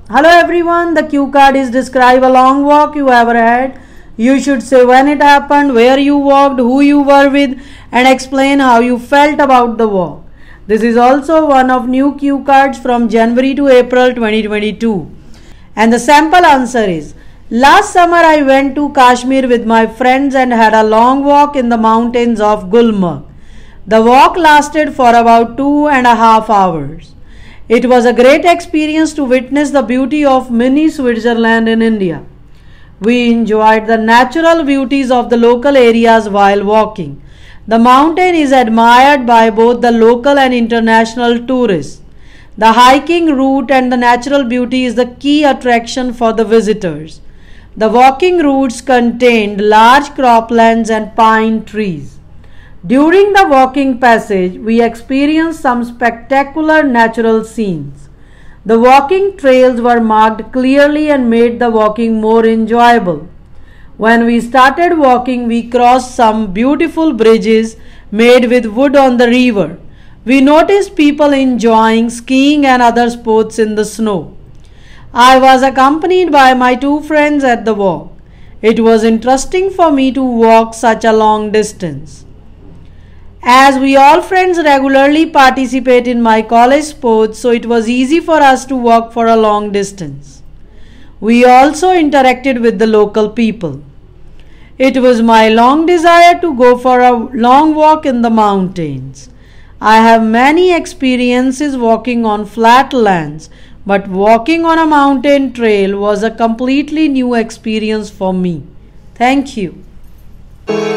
Hello everyone, the cue card is describe a long walk you ever had. You should say when it happened, where you walked, who you were with, and explain how you felt about the walk. This is also one of new cue cards from January to April 2022. And the sample answer is, last summer I went to Kashmir with my friends and had a long walk in the mountains of Gulmarg. The walk lasted for about 2.5 hours. It was a great experience to witness the beauty of mini Switzerland in India. We enjoyed the natural beauties of the local areas while walking. The mountain is admired by both the local and international tourists. The hiking route and the natural beauty is the key attraction for the visitors. The walking routes contained large croplands and pine trees. During the walking passage, we experienced some spectacular natural scenes. The walking trails were marked clearly and made the walking more enjoyable. When we started walking, we crossed some beautiful bridges made with wood on the river. We noticed people enjoying skiing and other sports in the snow. I was accompanied by my two friends at the walk. It was interesting for me to walk such a long distance. As we all friends regularly participate in my college sports, so it was easy for us to walk for a long distance. We also interacted with the local people. It was my long desire to go for a long walk in the mountains. I have many experiences walking on flat lands, but walking on a mountain trail was a completely new experience for me. Thank you.